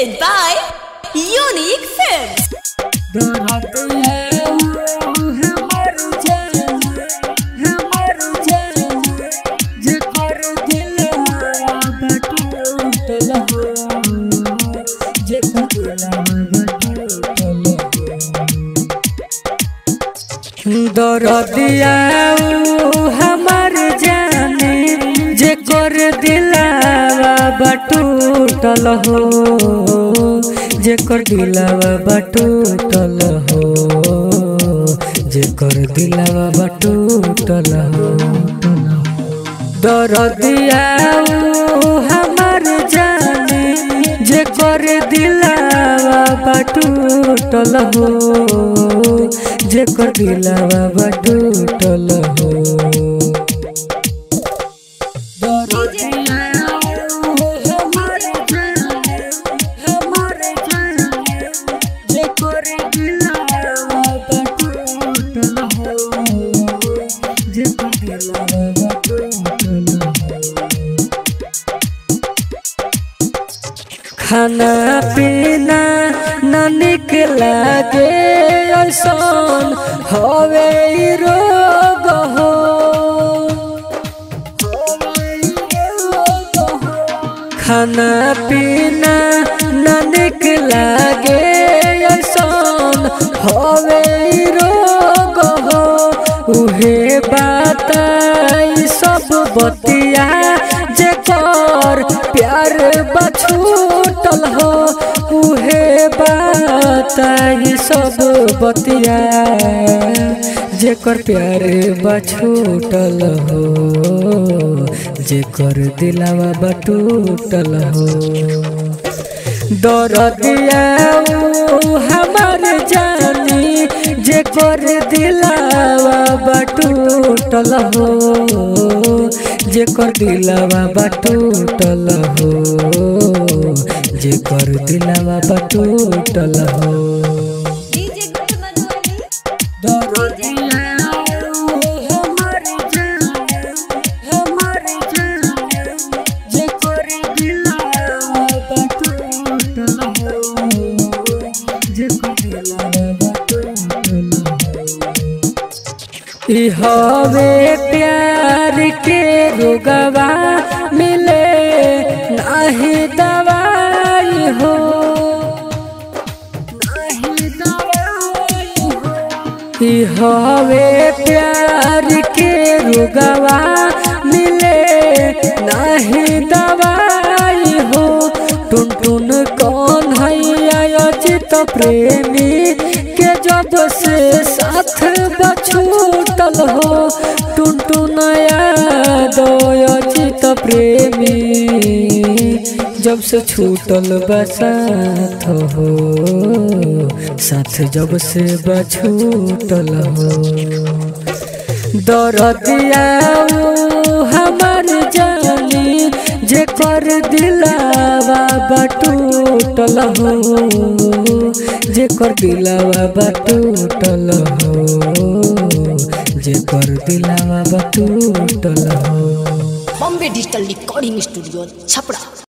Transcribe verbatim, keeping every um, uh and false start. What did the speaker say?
presented by Unique Films. दरदिया हमार जाने जे कर दिलावा बटूटल हो, जे कर दिलावा बटूटल हो, जे कर दिलावा बटूटल हो। दरदिया हमार जाने जे कर दिलावा बटूटल हो, जे कर दिलावा बटूटल हो। खाना पीना न निक लागे ऐसन हवे रोग हो, खाना पीना न निक लागे ऐसन हवे रोग हो। उहे बात सब बतिया जे कर प्यार बछूटल हो, उहे बात सब बतिया जेकर प्यार बछूटल हो, जेकर दिलावा बटूटल हो। दरदिया हमार जानी जेकर दिलावा बटूटल हो, जेकर दिलावा बटूटल हो, जेकर दिलावा बटूटल हो। हवे प्यार के रोगवा मिले नाही दवाई हो, हवे प्यार के रोगवा मिले नाही दवाई हो। टुन टुन कौन है अजित प्रेमी के जब से साथ बछूटल हो, टुन टुन अजित प्रेमी जब से छूटल बसाथ हो, साथ जब से बछूटल हो। दरदिया हमार जानी जे कर दिलावा बटूटल हो, जे कर दिलावा बटूटल हो, जे कर दिलावा बटूटल हो। Bombay digital recording studio Chhapra.